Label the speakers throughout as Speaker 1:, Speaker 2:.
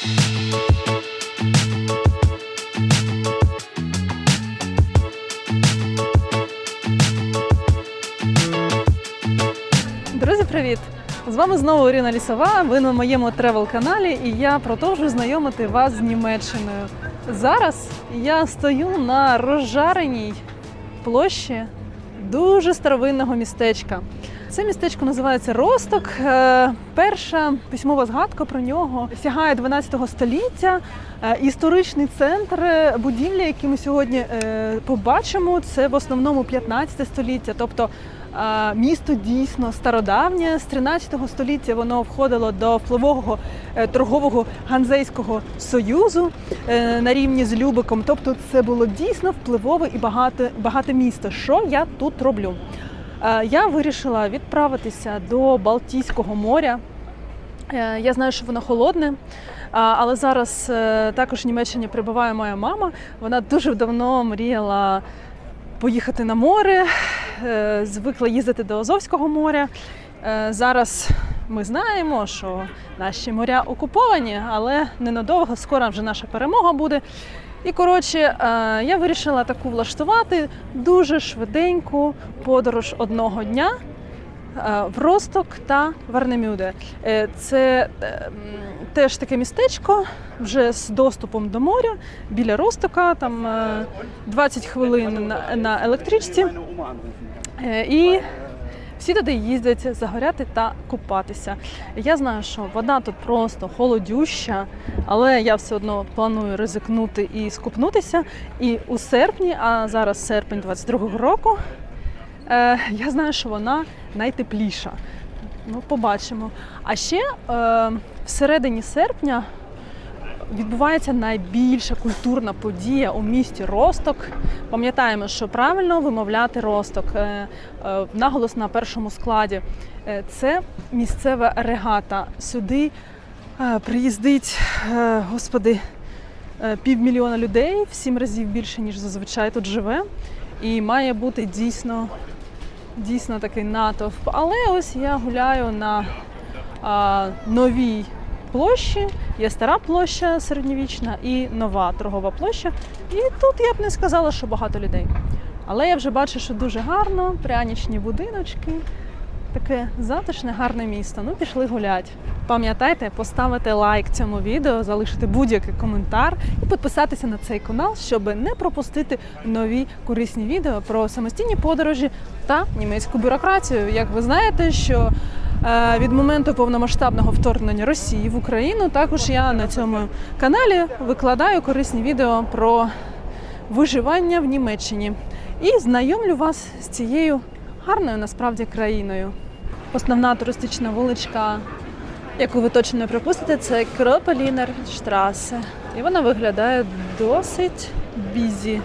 Speaker 1: Друзі, привіт! З вами знову Ірина Лісова, ви на моєму тревел-каналі і я продовжую знайомити вас з Німеччиною. Зараз я стою на розжареній площі дуже старовинного містечка. Це містечко називається Росток. Перша письмова згадка про нього сягає 12 століття. Історичний центр будівлі, які ми сьогодні побачимо, це в основному 15 століття. Тобто місто дійсно стародавнє. З 13 століття воно входило до впливового торгового Ганзейського союзу на рівні з Любеком. Тобто це було дійсно впливове і багате місто. Що я тут роблю? Я вирішила відправитися до Балтійського моря. Я знаю, що воно холодне, але зараз також в Німеччині перебуває моя мама. Вона дуже давно мріяла поїхати на море, звикла їздити до Азовського моря. Зараз ми знаємо, що наші моря окуповані, але ненадовго, скоро вже наша перемога буде. І, коротше, я вирішила таку влаштувати дуже швиденьку подорож одного дня в Росток та Варнемюде. Це теж таке містечко, вже з доступом до моря, біля Ростока, там 20 хвилин на електричці. І всі туди їздять загоряти та купатися. Я знаю, що вода тут просто холодюща, але я все одно планую ризикнути і скупнутися. І у серпні, а зараз серпень 22-го року, я знаю, що вона найтепліша. Ну, побачимо. А ще всередині серпня відбувається найбільша культурна подія у місті Росток. Пам'ятаємо, що правильно вимовляти Росток, наголос на першому складі. Це місцева регата. Сюди приїздить, господи, 500 000 людей, в 7 разів більше, ніж зазвичай тут живе. І має бути дійсно такий натовп. Але ось я гуляю на новій площі. Є стара площа середньовічна і нова торгова площа. І тут я б не сказала, що багато людей. Але я вже бачу, що дуже гарно, пряничні будиночки. Таке затишне, гарне місто. Ну, пішли гулять. Пам'ятайте, поставити лайк цьому відео, залишити будь-який коментар і підписатися на цей канал, щоб не пропустити нові корисні відео про самостійні подорожі та німецьку бюрократію. Як ви знаєте, що від моменту повномасштабного вторгнення Росії в Україну також я на цьому каналі викладаю корисні відео про виживання в Німеччині. І знайомлю вас з цією гарною насправді країною. Основна туристична вуличка, яку ви точно не пропустите, це Кропелінерштрасе. І вона виглядає досить бізі.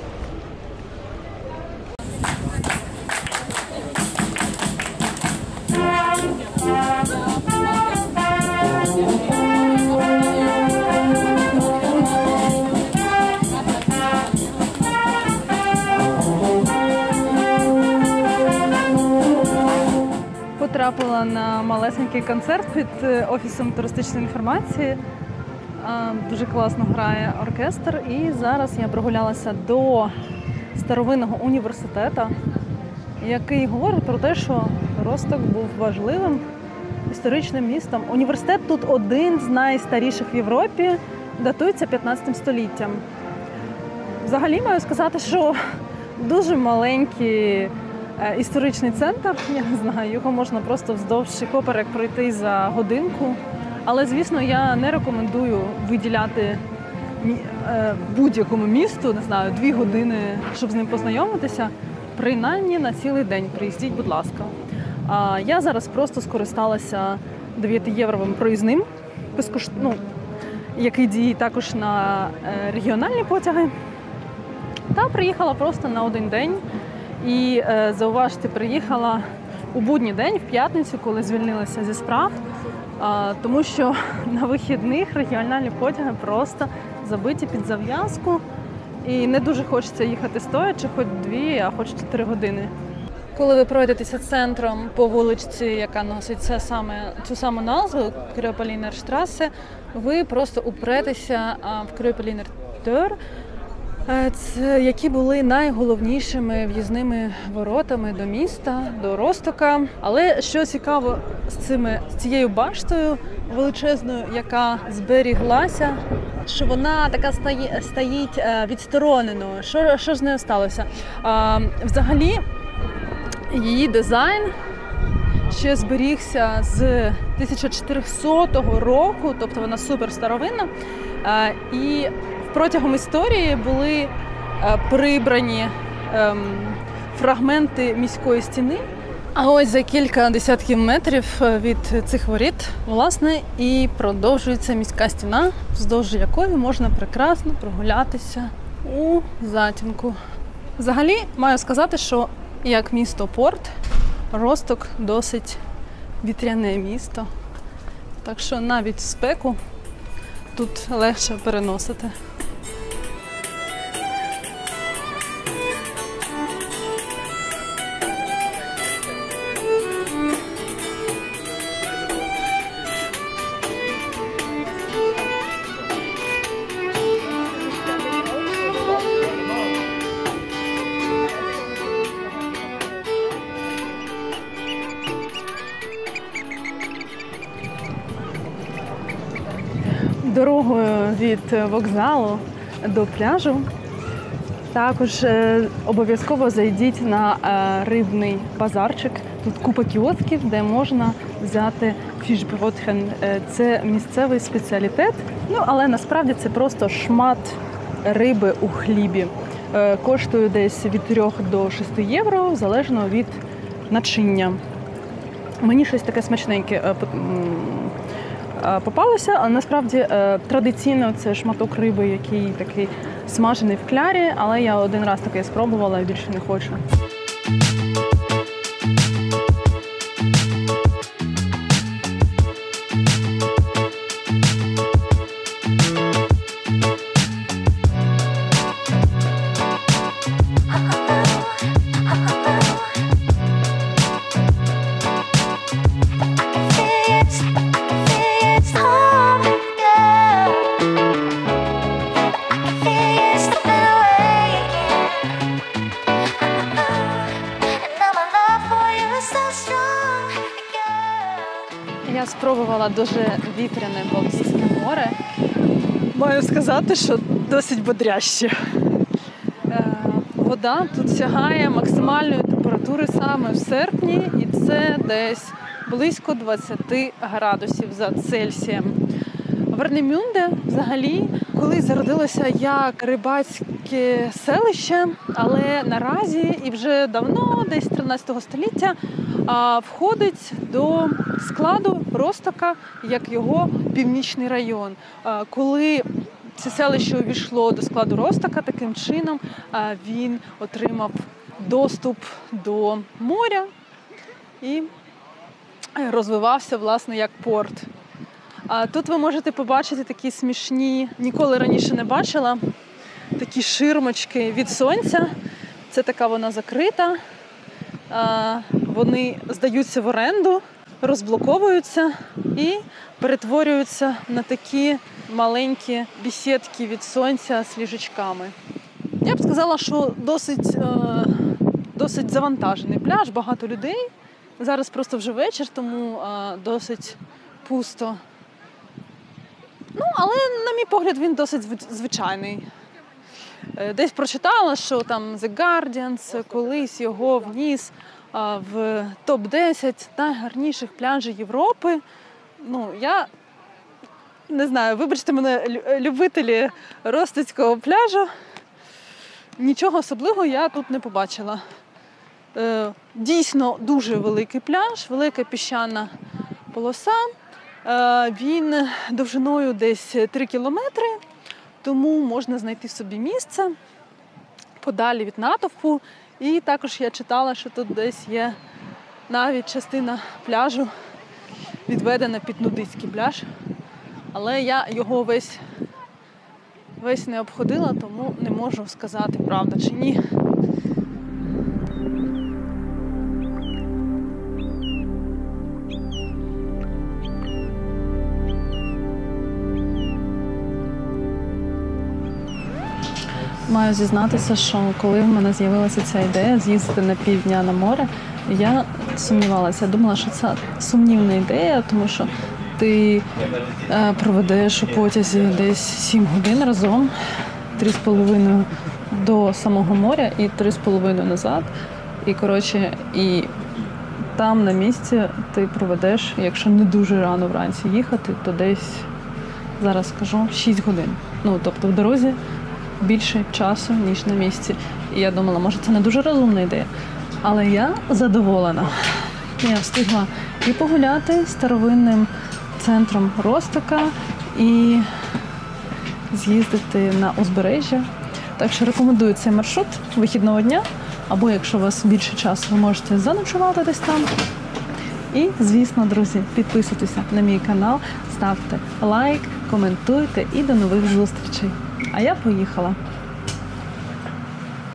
Speaker 1: Потрапила на малесенький концерт під Офісом туристичної інформації. Дуже класно грає оркестр. І зараз я прогулялася до старовинного університету, який говорить про те, що Росток був важливим історичним містом. Університет тут один з найстаріших в Європі, датується 15 століттям. Взагалі маю сказати, що дуже маленький історичний центр, я не знаю, його можна просто вздовж і поперек пройти за годинку. Але, звісно, я не рекомендую виділяти будь-якому місту, не знаю, 2 години, щоб з ним познайомитися. Принаймні на цілий день приїздіть, будь ласка. Я зараз просто скористалася 9-євровим проїзним, який діє також на регіональні потяги. Та приїхала просто на один день. І, зауважте, приїхала у будній день, в п'ятницю, коли звільнилася зі справ, тому що на вихідних регіональні потяги просто забиті під зав'язку. І не дуже хочеться їхати стоячи, хоч 2, а хоч 4 години. Коли ви пройдетеся центром по вуличці, яка носить цю саму назву Крьопелінерштрасе, ви просто упретеся в Крьопелінертор, які були найголовнішими в'їзними воротами до міста, до Ростока. Але що цікаво з цією баштою величезною, яка зберіглася, що вона така стоїть відстороненою. Що з нею сталося? Взагалі, її дизайн ще зберігся з 1400 року, тобто вона супер старовинна. І протягом історії були прибрані фрагменти міської стіни. А ось за кілька десятків метрів від цих воріт, власне, і продовжується міська стіна, вздовж якої можна прекрасно прогулятися у затінку. Взагалі, маю сказати, що як місто-порт, Росток досить вітряне місто. Так що навіть спеку тут легше переносити. Дорогою від вокзалу до пляжу також обов'язково зайдіть на рибний базарчик. Тут купа кіосків, де можна взяти фішбродхен. Це місцевий спеціалітет, але насправді це просто шмат риби у хлібі. Коштує десь від 3 до 6 євро, залежно від начиння. Мені щось таке смачненьке попалося, а насправді традиційно це шматок риби, який такий смажений в клярі, але я один раз таке спробувала і більше не хочу. Я спробувала дуже вітряне Балтійське море. Маю сказати, що досить бодряще. Вода тут сягає максимальної температури саме в серпні, і це десь близько 20 градусів за Цельсієм. Варнемюнде взагалі колись зародилося як рибацьке селище, але наразі і вже давно, десь 13 століття, входить до складу Ростока як його північний район. Коли це селище увійшло до складу Ростока, таким чином він отримав доступ до моря і розвивався, власне, як порт. Тут ви можете побачити такі смішні, ніколи раніше не бачила, такі ширмочки від сонця. Це така вона закрита. Вони здаються в оренду, розблоковуються і перетворюються на такі маленькі бесідки від сонця з ліжечками. Я б сказала, що досить завантажений пляж, багато людей. Зараз просто вже вечір, тому досить пусто. Але, на мій погляд, він досить звичайний. Десь прочитала, що там The Guardian колись його вніс в топ-10 найгарніших пляжів Європи. Я не знаю, вибачте мене, любителі Ростицького пляжу. Нічого особливого я тут не побачила. Дійсно дуже великий пляж, велика піщана полоса. Він довжиною десь 3 кілометри, тому можна знайти собі місце подалі від натовпу. І також я читала, що тут десь є навіть частина пляжу відведена під нудистський пляж. Але я його весь не обходила, тому не можу сказати, правда чи ні. маю зізнатися, що коли в мене з'явилася ця ідея з'їздити на півдня на море, я сумнівалася. Я думала, що це сумнівна ідея, тому що ти проведеш у потязі десь 7 годин разом, 3,5 до самого моря і 3,5 назад. І, і там на місці ти проведеш, якщо не дуже рано вранці їхати, то десь, зараз скажу, 6 годин. Тобто в дорозі більше часу, ніж на місці. І я думала, може це не дуже розумна ідея. Але я задоволена. Я встигла і погуляти старовинним центром Ростока, і з'їздити на узбережжя. Так що рекомендую цей маршрут вихідного дня, або якщо у вас більше часу, ви можете заночувати десь там. І, звісно, друзі, підписуйтеся на мій канал, ставте лайк, коментуйте і до нових зустрічей. А я поїхала.